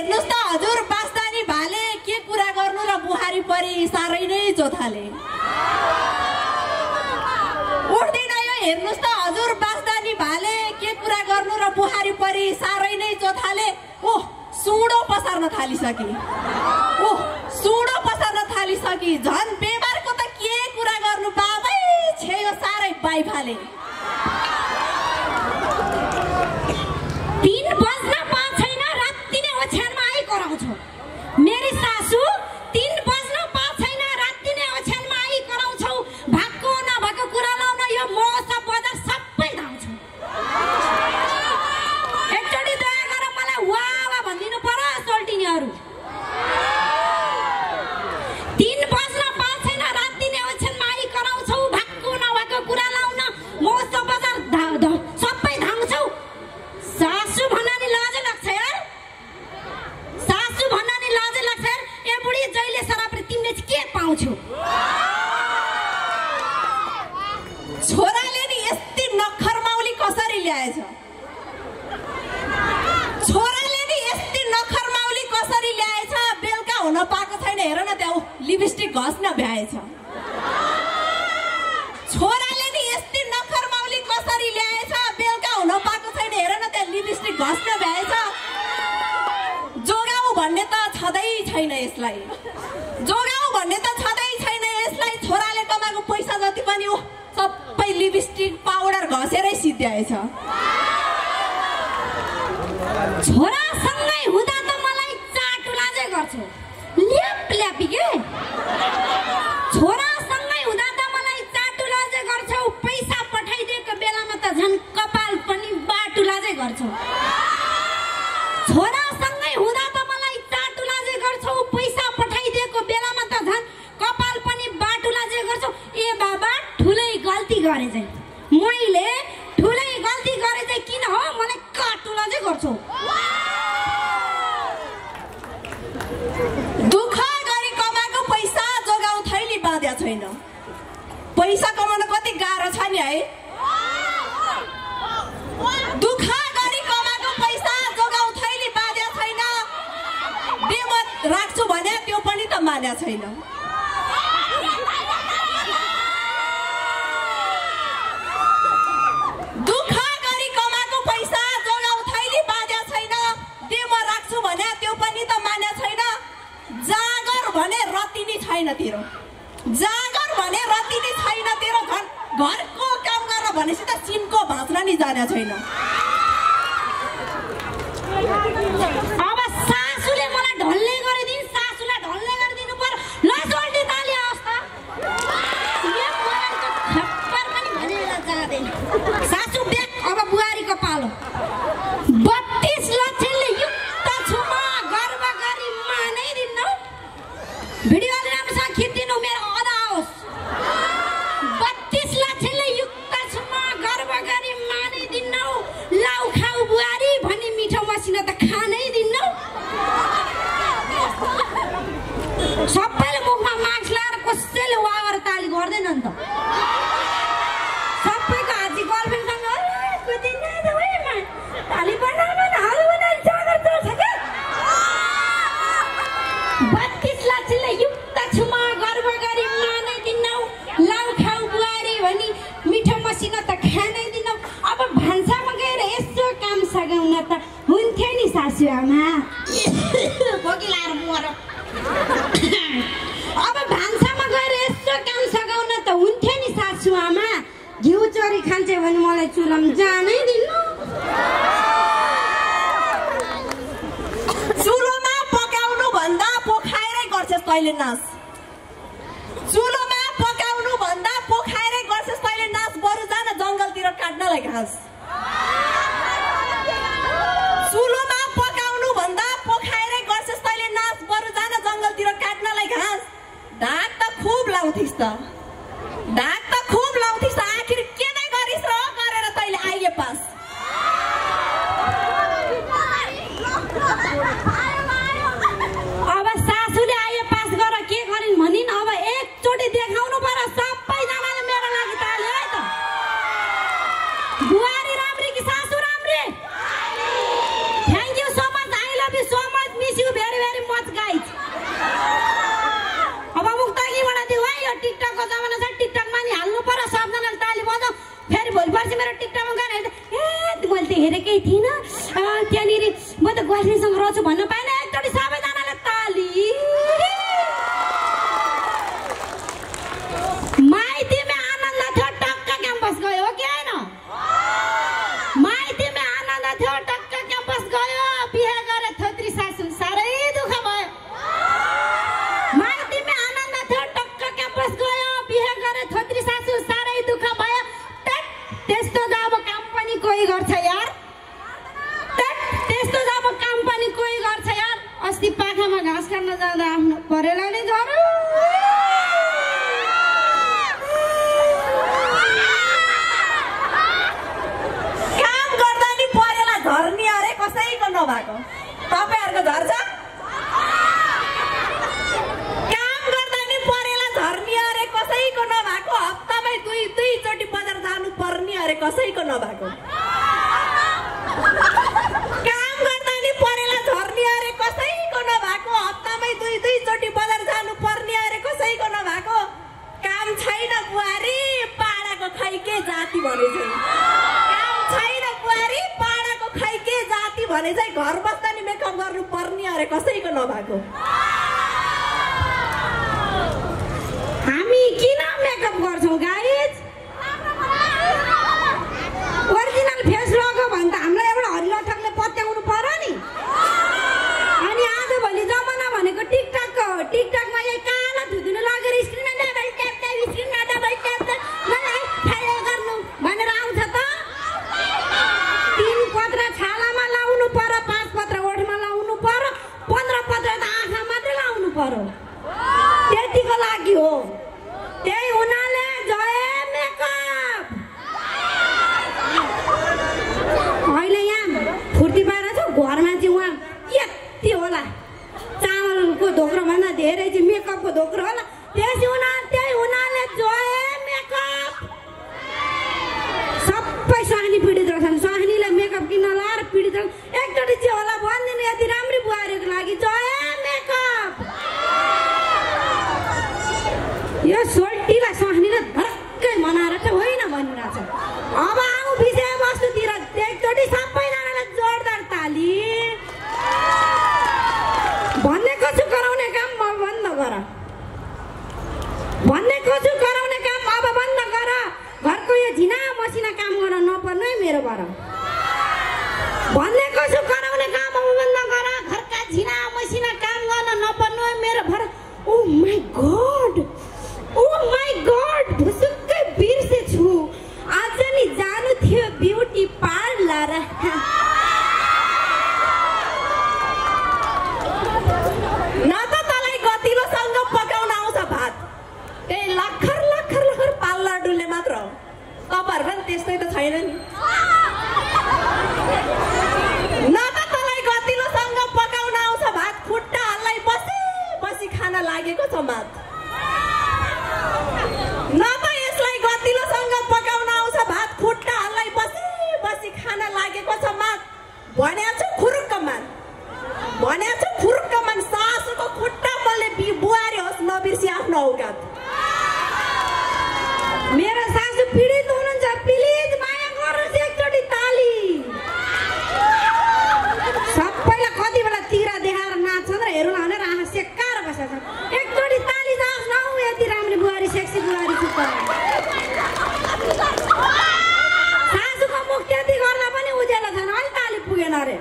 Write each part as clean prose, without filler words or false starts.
हेर्नुस् त हजुर बास्तानी भाले के कुरा गर्नु र बुहारी परी सारै नै जोथाले उड्दिन यो हेर्नुस् त हजुर बास्तानी भाले के कुरा गर्नु र बुहारी परी सारै नै जोथाले ओह सुडो पसार्न थालिसके ओह सुडो पसार्न थालिसके झन् बेमारको त के कुरा गर्नु बाबै छे यो सारै बाई फाले 3 बज्न पाएको छैन राति नै ओछ्यानमा आई कराउँछु मेरी सासू 3 बज्न पाएको छैन राति नै ओछ्यानमा आई कराउँछौ भएको नभएको कुरा लाउन यो मौसम बजार सबै धाउँछु एकचोटि दया गरेर मलाई वाह वाह भनिदिनु पर्यो सोल्टिनीहरू 3 बज्न पाएको छैन राति नै ओछ्यानमा आई कराउँछौ भएको नभएको कुरा लाउन मौसम बजार सबै धाउँछौ सासू भन्न नि लाज लाग्छ यार सासू भन्न नि लाज लाग्छ यार ए बुढी जहिले सरापले तिमीले के पाउँछौ छोराले नि यस्तै नखर माउली कसरी ल्याएछ छोराले नि यस्तै नखर माउली कसरी ल्याएछ बेलुका हुन पाएको छैन हेर न त्यहाँ लिपस्टिक घस्न भ्याएछ छोराले नि यस्तै नखर माउली कसरी ल्याएछ बेलुका हुन पाएको छैन हेर न त्यहाँ लिपस्टिक घस्न भ्याएछ जोगाऊ भन्ने त छँदै छैन यसलाई जोगाऊ भन्ने त छँदै छैन यसलाई छोराले कमाएको पैसा जति पनि हो सबै लिपस्टिक पाउडर घसेरै सिद्ध्याएछ छोरासँगै हुँदा त मलाई चाटुलाजै गर्छौ ल्याप ल्यापी के छोरासँगै हुँदा त मलाई चाटुलाजै गर्छौ पैसा पठाइदिएको बेलामा त झन् कपाल पनि बाटुलाजै गर्छौ छोरासँगै हुँदा त मलाई चाटुलाजै गर्छौ पैसा पठाइदिएको बेलामा त झन् कपाल पनि बाटुलाजै गर्छौ ए बाबा ठुलै गल्ती गरे चाहिँ मैले ठुलै गल्ती गरे चाहिँ किन हो मलाई काटुलाजै गर्छौ दुःख गरी कमाएको पैसा जोगाउ थैली बाँध्या छैन पैसा कमाउन कति गाह्रो छ नि है दुःख गरी कमाएको पैसा जोगाउ थैली बाँध्या छैन बेमत राख्छु भने त्यो पनि त मान्या छैन दुःख गरी कमाएको पैसा जोगाउ थैली बाँध्या छैन बेमत राख्छु भने त्यो पनि त मान्या छैन जागर भने रतिनी छैन तेरो जागर भने रतिनी छैन तेरो घरको काम गर्न भनेपछि त सिनको भाँच्न नि जाने छैन अब सासूले मलाई ढल्ले गरिदिन सासूलाई ढल्ले गरिदिनु पर्यो ल सोल्टी ताली अवस्था यो बुहारीको खप्पर पनि भनेर जाँदैन सासू ब्याक अब बुहारीको पालो 32 लक्षले युक्त छुमा गर्व गरी मानै दिन्नौ भिडियोले राम्रोसँग खिच्दिनु मेरो अदा आओस् 32 लक्षले युक्त छुमा गर्व गरी मानै दिन्नौ लाउ खाउ बुहारी भनी मिठो मसिनो त खानै दिन्नौ सबैले मुखमा मास्क लाएर कसैले वावर ताली गर्दैन नि त सबैको हाजी गर्लफ्रेन्डसँग कति नदेउमा ताली बनाउन न हाल बनाइ जागर चल्छ के 32 लक्षले युक्त छुमा गर्व गरी मानै दिन्नौ लाउ खाउ बुहारी भनी मिठो मसिनो त खानै दिन्नौ अब भान्सामा गएर यसो काम सघाउन त हुन्थ्यो नि सासूआमा बोकी लाएर मर अब भान्सामा गएर यसो काम सघाउन त हुन्थ्यो नि सासूआमा घिउ चोरी खान्छ भने मलाई चुलाम जानै दिन्नु चुलोमा पकाउनु भन्दा पोखाएरै गर्छस् तैले नास चुलोमा पकाउनु भन्दा पोखाएरै गर्छस् तैले नास बरु जान जंगलतिर काट्नलाई घाँस चुलोमा पकाउनु भन्दा पोखाएरै गर्छस् तैले नास बरु जान जंगलतिर काट्नलाई घाँस ढाक त खुब लाउँथिस् त ढाक त खुब लाउँथिस् त आखिर के नै गरिस् र गरेर तैले आइए पास अब सासूले आइए पास गर के गरिन् भनिन् अब एकचोटि देखाउनु पर्यो सबैजनाले मेरो लागि ताली है त बुहारी बुहारीसँग रहन्छु भन्न पाएन एकचोटि सबैजनाले ताली। माइतीमा आनन्द थियो टक्क क्याम्पस गयो हो कि होइन? माइतीमा आनन्द थियो टक्क क्याम्पस गयो बिहे गरे थोत्री सासु साह्रै दुःख भयो। माइतीमा आनन्द थियो टक्क क्याम्पस गयो बिहे गरे थोत्री सासु साह्रै दुःख भयो। त्यस्तो जब काम पनि कोही गर्छ यार, त्यस्तो जब काम पनि कोही गर्छ यार। अस्ति पाखामा घाँस काट्न जाँदा आफ्नो परेलाले झर्यो। काम गर्दा नि परेला झर्ने अरे कसैको नभएको तपाईहरुको झर्छ? काम गर्दा नि परेला झर्ने अरे कसैको नभएको हप्तामै दुई चोटि बजार जानु पर्ने अरे कसैको नभएको। काम गर्दा नि परेला झर्ने अरे कसैको नभएको हप्तामै दुई चोटि बजार जानु पर्ने अरे कसैको नभएको। काम छैन बुहारी पाडाको खै के जाति भने चाहिँ, काम छैन बुहारी पाडाको खै के जाति भने चाहिँ घर बस्दा नि मेकअप गर्नु पर्ने अरे कसैको नभएको। हामी किन मेकअप गर्छौँ गाइज? ओरिजिनल फेस लगायो भने त हामीलाई एउटा हरिला ठगले पत्याउनु पर्यो नि। अनि आजभोलि जमाना भनेको टिकटक हो। टिकटकमा यही कालो धुधुलो लगेर स्क्रिनमा डबल ट्याप मलाई फाइल गर्नु भनेर आउँछ त। 3 पत्र छालामा लाउनु पर्यो, 5 पत्र ओठमा लाउनु पर्यो, 15 पत्र त आँखा मात्रै लाउनु पर्यो। त्यतिको लागि हो। त्यही हुनाले जय मेकअप। अहिले यहाँ फुर्ती पाएर छ घरमा चाहिँ उहाँ यति होला चामलको धोक्रो भन्दा धेरै चाहिँ मेकअपको धोक्रो होला। त्यही हुनाले जय मेकअप। सबै स्वाहानी पीडित रहेछन्, स्वाहानीलाई मेकअप किन्न लाएर पीडित रहन्। एकचोटि चाहिँ होला भनिदिनु यति राम्री बुहारीको लागि जय मेकअप। यो सोल्टीलाई स्वाहानीले धक्कै मनाएर चाहिँ होइन भनिरहेछ। अब आउँ विषयवस्तुतिर। एकचोटि सबैजनालाई जोरदार ताली। भनेको छु गराउने काम अब बन्द गर। भनेको छु गराउने काम अब बन्द गर। घरको यो झिना मसिना काम गर्न नपर्ने मेरोबाट। भनेको छु गराउने काम अब बन्द गर। घरका झिना मसिना काम गर्न नपर्ने मेरोबाट। ओ माई गॉड भुसुक्कै बिर्सेछु। आज नि जानु थियो ब्युटी पार्लर। न त तँलाई गतिलोसँग पकाउन आउँछ भात, त्यही लखर पार्लर डुल्ने मात्र हो। तपाईँहरू पनि त्यस्तै त छैन नि। न त तँलाई गतिलोसँग पकाउन आउँछ भात, खुट्टाहरूलाई बसी खान लागेको छ मात। न त यसलाई गतिलोसँग पकाउन आउँछ भात, खुट्टाहरूलाई बसी खान लागेको छ मात। भनेको छु खुरुक्क मान, भनेको छु खुरुक्क मान। सासुको खुट्टा बल्ने बुहारी होस् नबिर्सी आफ्नो औकात। मेरो सासु पीडित हुनुहुन्छ, प्लिज माया गर्नुहोस् एकचोटि ताली। सबैलाई कति बेला तिरा देखाएर नाच्छन् र हेरौँ भनेर आँखा सेक्काएर बसेको छ। एकचोटि ताली जाओस् न यति राम्री बुहारी सेक्सी बुहारी छु त। सासुको मुख त्यति गर्दा पनि उज्यालो छैन, अलि ताली पुगेन अरे।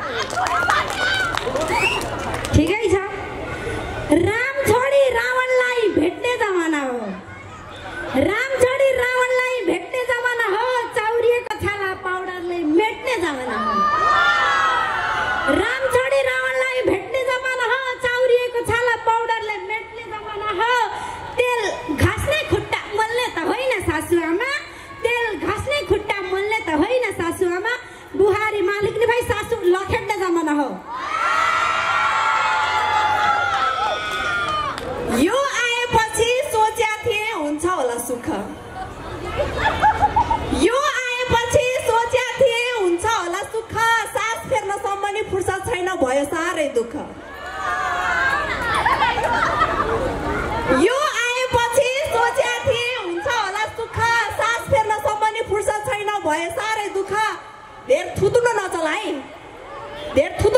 ठिकै छ। राम छोडी रावणलाई भेट्ने जमाना हो। राम छोडी रावणलाई भेट्ने जमाना हो। चाउरिएको छाला पाउडरले मेट्ने जमाना हो। राम छोडी रावणलाई भेट्ने जमाना हो। चाउरिएको छाला पाउडरले मेट्ने जमाना हो। तेल घास्ने खुट्टा मोल्ने त होइन सासुआमा। तेल घास्ने खुट्टा मोल्ने त होइन सासुआमा। बुहारी मालिकले भाइ सासु लखेट्ने जमाना हो। यो आएपछि सोच्या थिए हुन्छ होला सुख। यो आएपछि सोच्या थिए हुन्छ होला सुख। सास फेर्नसम्म नि फुर्सद छैन भयो साह्रै दुःख। यो आएपछि सोच्या थिए हुन्छ होला सुख। सास फेर्नसम्म नि फुर्सद छैन भयो साह्रै दुःख। धेर थुत्नु नचला है, धेर थुत्नु